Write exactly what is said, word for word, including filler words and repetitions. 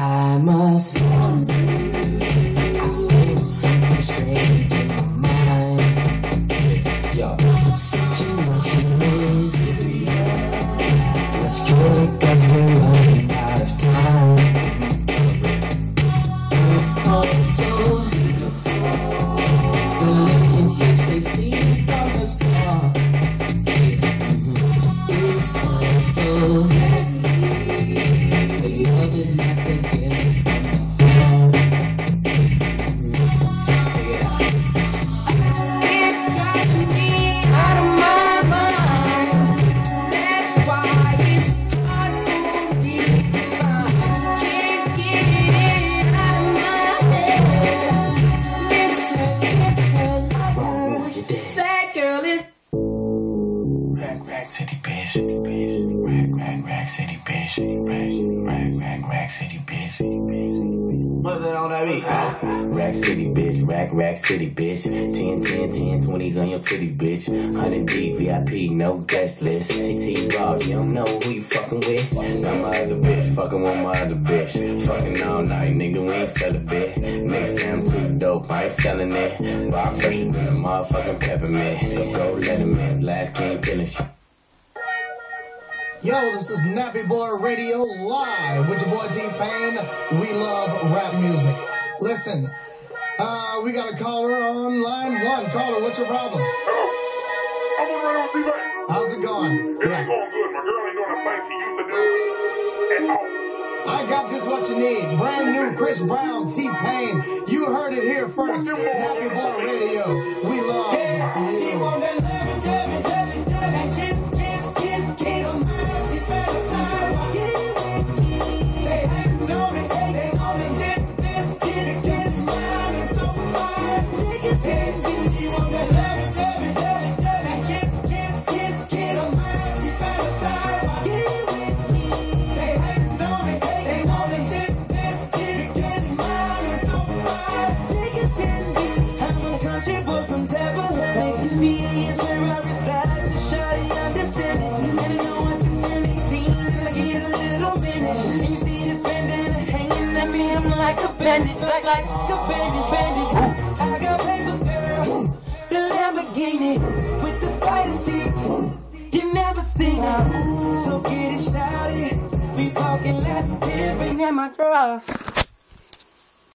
I must know I sense something strange in my mind. Yo, such emotion is. Let's cure it cause we're running out of time. It's all so beautiful. Relationships they seem from the start. It's all so love is not taken from the heart. Check it out. It's driving me out of my mind. That's why it's hard for me to find. Can't get it out of my head. Miss her, kiss her, love her. That girl is Rack, rack, city bitch, rack, rack, rack, city bitch, rack, rack, rack, rack, city bitch. What's that on that beat? Rack city bitch, rack, rack city bitch. ten, ten, ten, twenties on your titties, bitch. one hundred deep, V I P, no guest list. T T raw, you don't know who you fucking with. Not my other bitch, fucking with my other bitch. Fucking all night, nigga, we ain't sell a bit. Nigga say I'm too dope, I ain't selling it. Rock fresher than a motherfucking peppermint. Go, go, let him in, last king finish. Yo, this is Nappy Boy Radio live with your boy T-Pain. We love rap music. Listen, uh, we got a caller on line one. Caller, what's your problem? Hello. I'm on right on T-Pain. How's it going? It Yeah. ain't going good. My girl ain't doing the thing she used to do at all. I got just what you need. Brand new Chris Brown, T-Pain. You heard it here first. Nappy Boy Radio. We love you. she want that loving, loving, loving, loving, kiss, kiss, kiss, kiss. She fantasize while getting with me. They hating on me, they want it, this, this, kiss, kiss, mine and so mine. Niggas hate me. She want that loving, loving, loving, loving, kiss, kiss, kiss, kiss. She fantasize while getting with me. They hating on me, they want it, this, this, kiss, kiss, mine and so mine. Niggas hate me. I'm a country boy from Tampa. V A is where I reside, so shawty understand it. And I know I just turned eighteen, and I get a little minute. And you see this bandana hanging at me, I'm like a bandit, like like a bandit, bandit. I got paper girl, the Lamborghini with the spider seats. You never seen her, so get it shouty. We walking left, pimping in my drawers.